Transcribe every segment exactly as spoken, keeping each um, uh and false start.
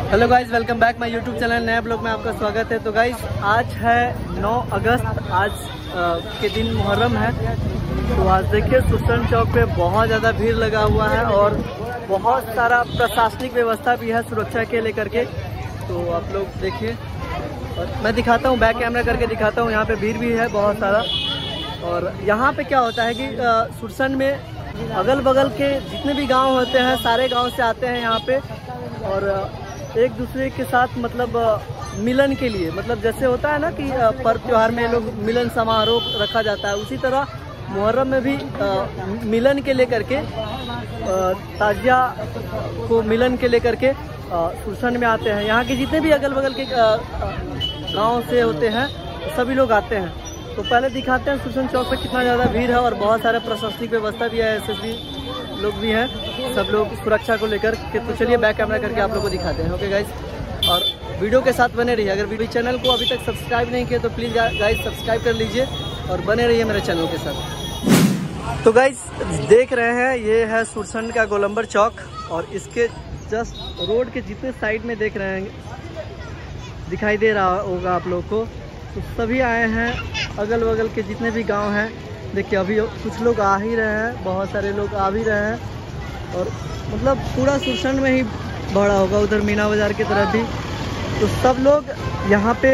Hello guys, welcome back my YouTube channel. नया blog में आपका स्वागत है। तो गाइज आज है नौ अगस्त, आज आ, के दिन मुहर्रम है। तो आज देखिए सुरसन चौक पे बहुत ज़्यादा भीड़ लगा हुआ है और बहुत सारा प्रशासनिक व्यवस्था भी है सुरक्षा के लेकर के। तो आप लोग देखिए और मैं दिखाता हूँ, बैक कैमरा करके दिखाता हूँ। यहाँ पे भीड़ भी है बहुत सारा। और यहाँ पे क्या होता है कि सुरसन में अगल बगल के जितने भी गाँव होते हैं सारे गाँव से आते हैं यहाँ पे और एक दूसरे के साथ मतलब मिलन के लिए, मतलब जैसे होता है ना कि पर्व त्योहार में लोग मिलन समारोह रखा जाता है, उसी तरह मुहर्रम में भी मिलन के लेकर के ताजिया को मिलन के लेकर के सुरसन में आते हैं। यहाँ के जितने भी अगल बगल के गांव से होते हैं सभी लोग आते हैं। तो पहले दिखाते हैं सुरसन चौक पे कितना ज़्यादा भीड़ है और बहुत सारे प्रशासनिक व्यवस्था भी है, एस एस बी लोग भी हैं, सब लोग सुरक्षा को लेकर के। तो चलिए बैक कैमरा करके आप लोग को दिखाते हैं। ओके गाइस, और वीडियो के साथ बने रहिए। अगर वीडियो चैनल को अभी तक सब्सक्राइब नहीं किया तो प्लीज़ गाइस सब्सक्राइब कर लीजिए और बने रहिए मेरे चैनल के साथ। तो गाइस देख रहे हैं ये है सुरसन का गोलंबर चौक और इसके जस्ट रोड के जितने साइड में देख रहे हैं दिखाई दे रहा होगा आप लोग को, तो सभी आए हैं अगल बगल के जितने भी गाँव हैं। देखिए अभी कुछ लोग आ ही रहे हैं, बहुत सारे लोग आ भी रहे हैं और मतलब पूरा सुरसन में ही भरा होगा, उधर मीना बाज़ार की तरफ भी। तो सब लोग यहाँ पे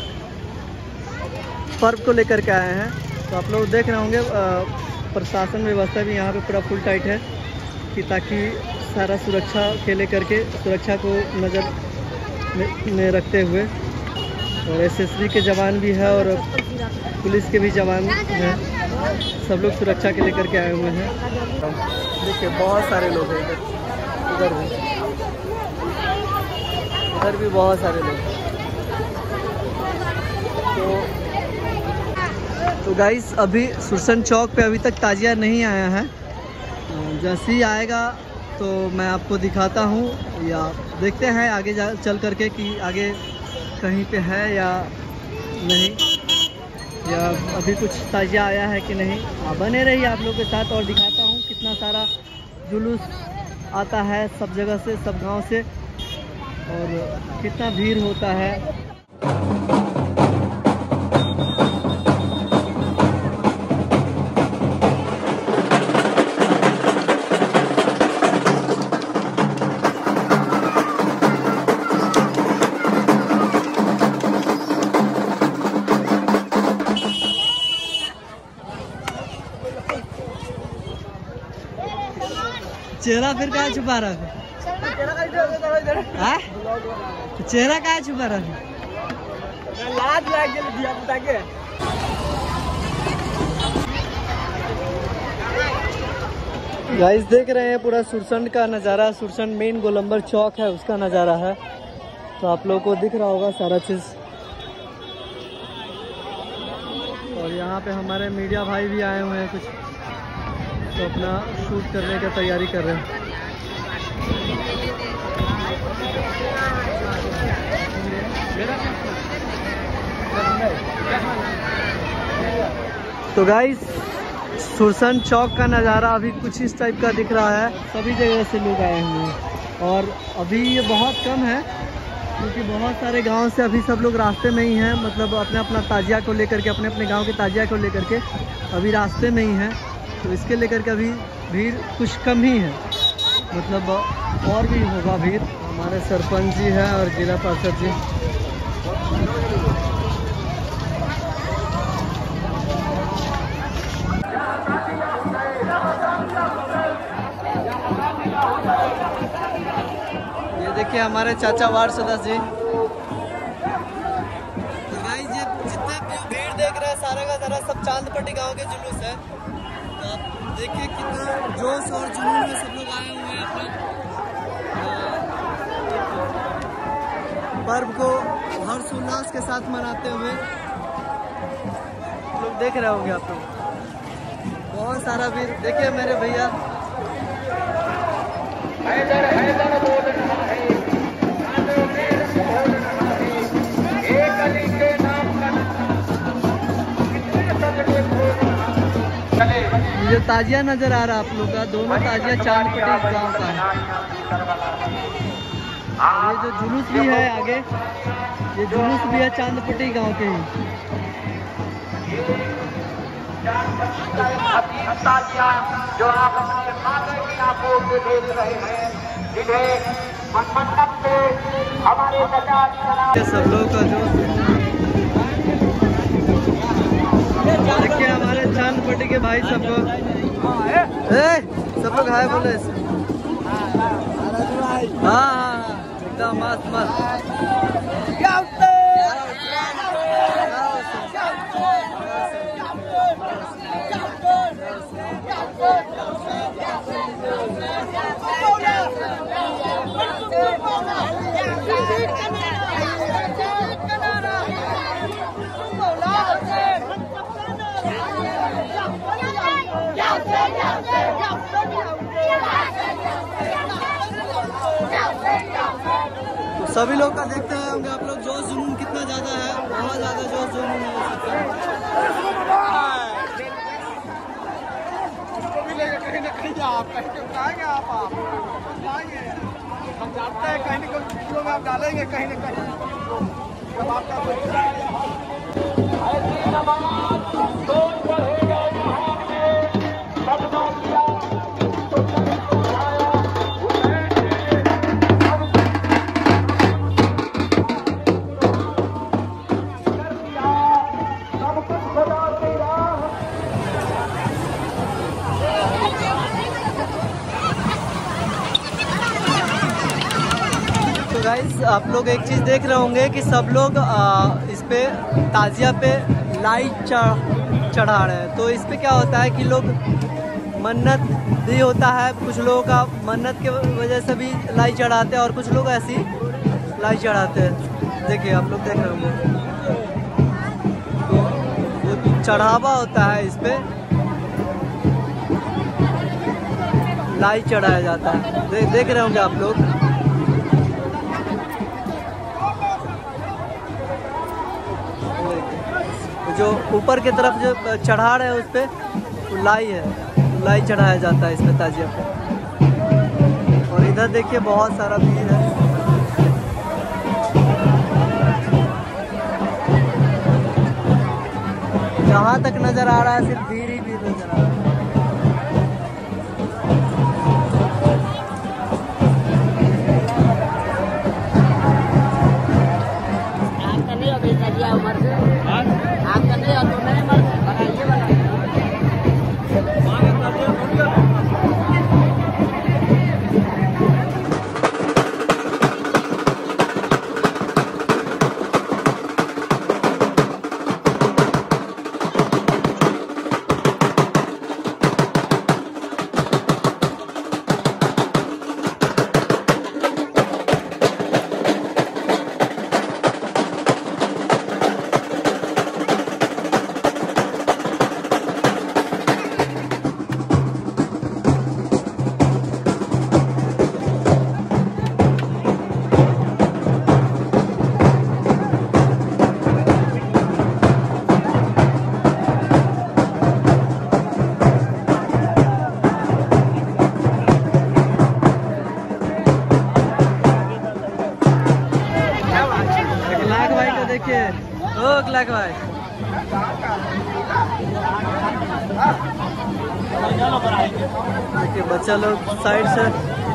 पर्व को लेकर के आए हैं। तो आप लोग देख रहे होंगे प्रशासन व्यवस्था भी यहाँ पे पूरा फुल टाइट है कि ताकि सारा सुरक्षा के लेकर के सुरक्षा को नज़र में, में रखते हुए, और एस एस बी के जवान भी है और पुलिस के भी जवान हैं, सब लोग सुरक्षा के लेकर के आए हुए हैं। देखिए बहुत सारे लोग हैं इधर, इधर भी इधर भी बहुत सारे लोग। तो तो गाइस अभी सुरसन चौक पे अभी तक ताजिया नहीं आया है। जैसे ही आएगा तो मैं आपको दिखाता हूँ या देखते हैं आगे जा चल करके कि आगे कहीं पे है या नहीं, या अभी कुछ ताजिया आया है कि नहीं। आप बने रहिए आप लोग के साथ और दिखाता हूँ कितना सारा जुलूस आता है सब जगह से, सब गांव से, और कितना भीड़ होता है। चेहरा फिर कहाँ छुपा रहा है? चेहरा कहाँ छुपा रहा है? लाज लग गया दिया पुता के। गाइस देख रहे हैं पूरा सुरसन का नज़ारा, सुरसन मेन गोलंबर चौक है उसका नज़ारा है। तो आप लोगों को दिख रहा होगा सारा चीज़। और यहाँ पे हमारे मीडिया भाई भी आए हुए हैं कुछ, तो अपना शूट करने की तैयारी कर रहे हैं। तो गाइस सुरसन चौक का नज़ारा अभी कुछ इस टाइप का दिख रहा है। सभी जगह से लोग आए हुए हैं और अभी ये बहुत कम है क्योंकि बहुत सारे गांव से अभी सब लोग रास्ते में ही हैं, मतलब अपने अपना ताजिया को लेकर के, अपने अपने गांव के ताजिया को लेकर के अभी रास्ते में ही हैं। तो इसके लेकर के अभी भीड़ कुछ कम ही है, मतलब और भी होगा भीड़। हमारे सरपंच जी हैं और जिला पार्षद जी। ये देखिए हमारे चाचा वार्ड सदस्य जी। तो गाइस ये जितने भीड़ देख रहे हैं सारे का सारा सब चांदपट्टी गांव के जुलूस है। आप देखिए कितना जोश और जुनून में सब लोग आए हुए हैं अपने पर्व को हर्षोल्लास के साथ मनाते हुए। लोग देख रहे होंगे आप लोग बहुत सारा भीड़। देखिए मेरे भैया ये ताजिया नजर आ रहा है आप लोग का, दोनों ताजिया चांदपट्टी गांव का है। ये जो जुलूस भी है आगे, ये जुलूस भी है चांदपट्टी गांव के ही। जो आप अपने खाते की आंखों से देख रहे हैं, जिन्हें मंडप से हमारे सब लोग का जो देखिए हमारे चांदपट्टी के भाई सब लोग सब लोग हाय बोले। हाँ हाँ एकदम मस्त मस्त। तो सभी लोग का देखते हैं होंगे आप लोग, जोश जुनून कितना ज्यादा है, बहुत ज्यादा जोश जुनून है सबका। कहीं ना कहीं आप कहेंगे आप आप हम जानते हैं कहीं ना कहीं वीडियो में आप डालेंगे कहीं ना कहीं जब आपका गाइस आप लोग एक चीज़ देख रहे होंगे कि सब लोग आ, इस पे ताजिया पे लाइट चढ़ा रहे हैं। तो इस पे क्या होता है कि लोग मन्नत भी होता है, कुछ लोगों का मन्नत के वजह से भी लाइट चढ़ाते हैं और कुछ लोग ऐसी लाइट चढ़ाते हैं। देखिए आप लोग देख रहे होंगे, तो वो चढ़ावा होता है, इस पे लाइट चढ़ाया जाता है। दे, देख रहे होंगे आप लोग। जो ऊपर की तरफ जो चढ़ा रहे हैं उस पे लाई है, लाई चढ़ाया जाता है इसमें ताजिया पे। और इधर देखिए बहुत सारा भीड़ है। जहाँ तक नजर आ रहा है सिर्फ भीड़ ही भीड़ नजर आ रहा है। देखिए ओ लाख भाई, देखिए बच्चा लोग साइड से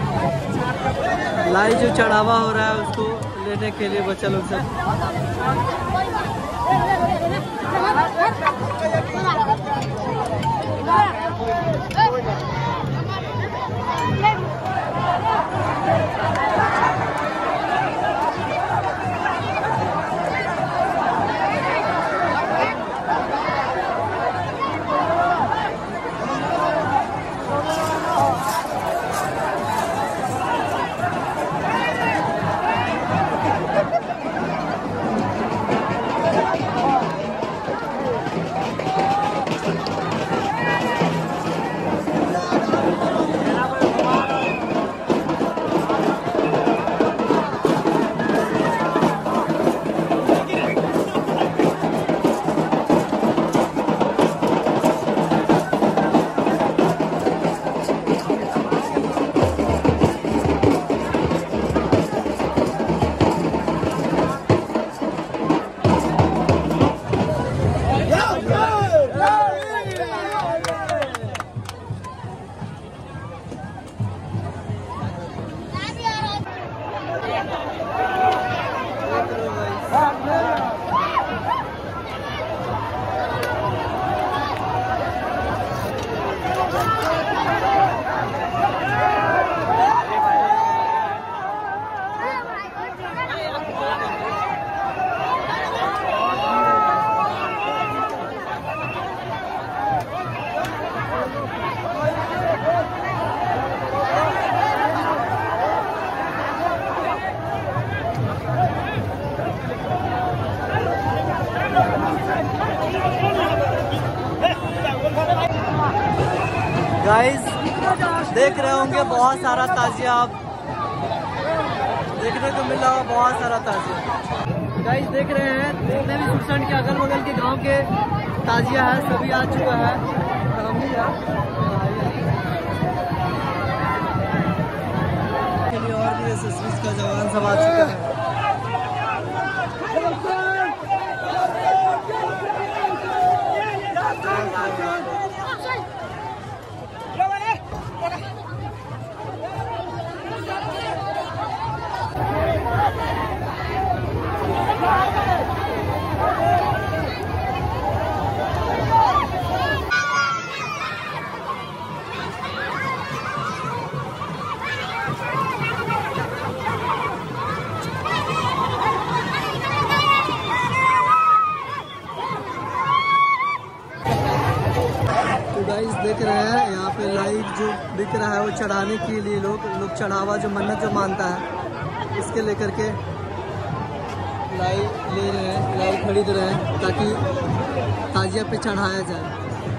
लाई जो चढ़ावा हो रहा है उसको लेने के लिए बच्चा लोग से गाइस देख रहे होंगे बहुत सारा ताजिया आप देखने को मिल रहा होगा, बहुत सारा ताजिया। गाइस देख रहे हैं जितने भी सुरसंड के अगल बगल के गांव के ताजिया है सभी आ चुका है। हम भी और भी एसएसबी का जवान सब आ चुका है। गाइस देख रहे हैं यहाँ पे लाइव जो बिक रहा है वो चढ़ाने के लिए लोग लोग चढ़ावा जो मन्नत जो मानता है इसके लेकर के लाइव ले रहे हैं, लाइव खरीद रहे हैं ताकि ताजिया पे चढ़ाया जाए।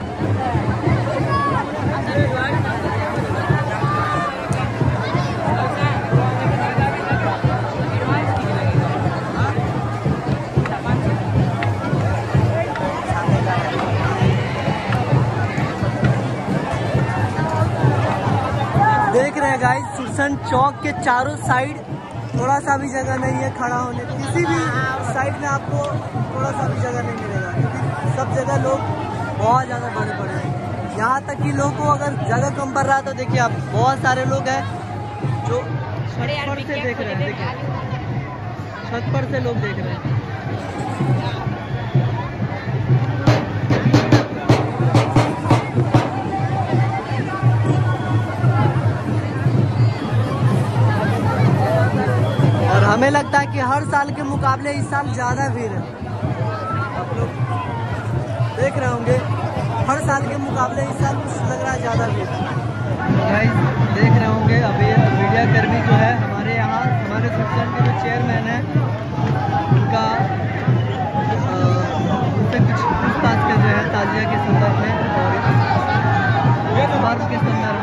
देख रहे हैं गाइस सुरसंड चौक के चारों साइड थोड़ा सा भी जगह नहीं है खड़ा होने, किसी भी साइड में आपको थोड़ा सा भी जगह नहीं मिलेगा क्योंकि सब जगह लोग बहुत ज़्यादा बड़े बड़े हैं। यहाँ तक कि लोगों को अगर जगह कम पड़ रहा है तो देखिए आप बहुत सारे लोग हैं जो छत पर से देख रहे हैं, देखिए छत पर से लोग देख रहे हैं। हमें लगता है कि हर साल के मुकाबले इस साल ज़्यादा भीड़ है। आप लोग देख रहे होंगे हर साल के मुकाबले इस साल कुछ लग रहा है ज़्यादा भीड़। गाइस देख रहे होंगे अभी मीडिया कर्मी जो है हमारे यहाँ हमारे सुरसंड के जो चेयरमैन है उनका उनसे कुछ पूछताछ कर जो है ताजिया के संदर्भ में और पर्व के संदर्भ